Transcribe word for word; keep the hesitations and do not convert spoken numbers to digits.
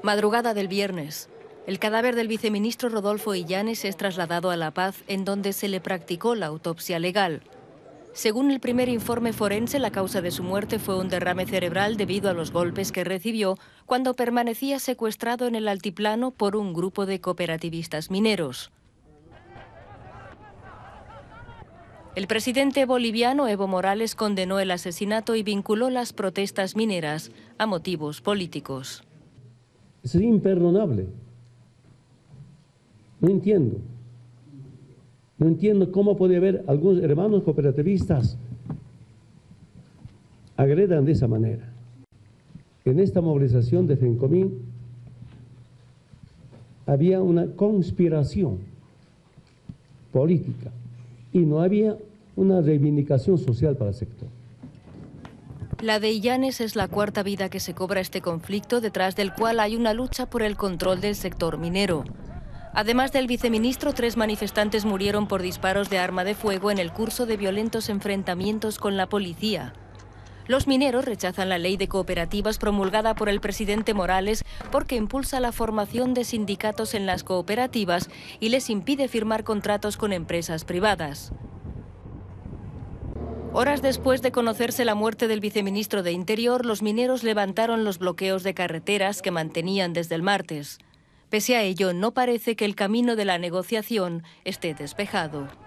Madrugada del viernes. El cadáver del viceministro Rodolfo Illanes es trasladado a La Paz, en donde se le practicó la autopsia legal. Según el primer informe forense, la causa de su muerte fue un derrame cerebral debido a los golpes que recibió cuando permanecía secuestrado en el altiplano por un grupo de cooperativistas mineros. El presidente boliviano Evo Morales condenó el asesinato y vinculó las protestas mineras a motivos políticos. Es imperdonable. No entiendo. No entiendo cómo puede haber algunos hermanos cooperativistas agredan de esa manera. En esta movilización de Fencomín había una conspiración política y no había una reivindicación social para el sector. La de Illanes es la cuarta vida que se cobra este conflicto, detrás del cual hay una lucha por el control del sector minero. Además del viceministro, tres manifestantes murieron por disparos de arma de fuego en el curso de violentos enfrentamientos con la policía. Los mineros rechazan la ley de cooperativas promulgada por el presidente Morales porque impulsa la formación de sindicatos en las cooperativas y les impide firmar contratos con empresas privadas. Horas después de conocerse la muerte del viceministro de Interior, los mineros levantaron los bloqueos de carreteras que mantenían desde el martes. Pese a ello, no parece que el camino de la negociación esté despejado.